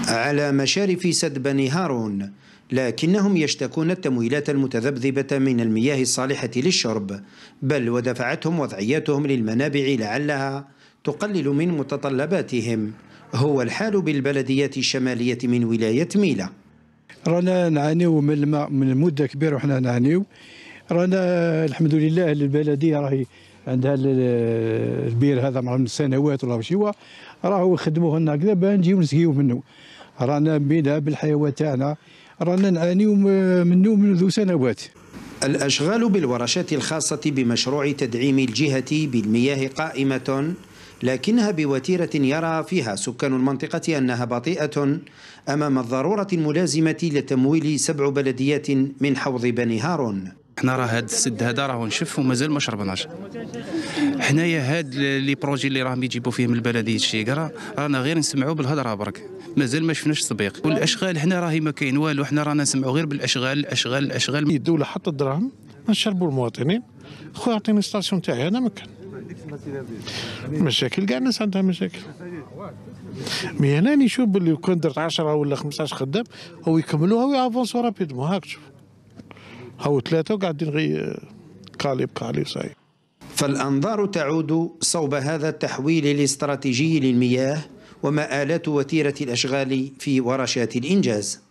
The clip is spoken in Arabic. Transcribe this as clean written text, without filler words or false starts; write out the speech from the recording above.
على مشارف سد بني هارون، لكنهم يشتكون التمويلات المتذبذبة من المياه الصالحة للشرب، بل ودفعتهم وضعيتهم للمنابع لعلها تقلل من متطلباتهم. هو الحال بالبلديات الشمالية من ولاية ميلا. رانا نعانيو من الماء من مدة كبيرة، وحنا نعانيو. رانا الحمد لله البلدية راهي عندها البير هذا من سنوات ولا شيوا، راهو يخدموه لنا كذا باه نجيو نسقيو منه. رانا بينا بالحيوان تاعنا، رانا نعانيو منه منذ سنوات. الأشغال بالورشات الخاصة بمشروع تدعيم الجهة بالمياه قائمة، لكنها بوتيرة يرى فيها سكان المنطقة أنها بطيئة أمام الضرورة الملازمة لتمويل 7 بلديات من حوض بني هارون. حنا راه هاد السد هذا راه نشف ومازال ما شربناش. حنايا هاد لي بروجي اللي راهم يجيبوا فيه من البلديه الشيقره رانا غير نسمعوا بالهضره برك، مازال ما شفناش تطبيق. والاشغال هنا راهي ما كاين والو، حنا رانا نسمعوا غير بالاشغال الاشغال الاشغال. الدوله حط الدراهم نشربوا المواطنين. خويا عطيني ستاسيون تاعي انا مكان مشاكل، كاع الناس عندها مشاكل. مي انا نشوف باللي كون درت 10 ولا 15 خدام هو يكملوها ويافونسوا رابيدمون. هاك شوف هاو 3 وقاعدين غير قالي صاي. فالأنظار تعود صوب هذا التحويل الاستراتيجي للمياه ومآلات وتيرة الأشغال في ورشات الإنجاز.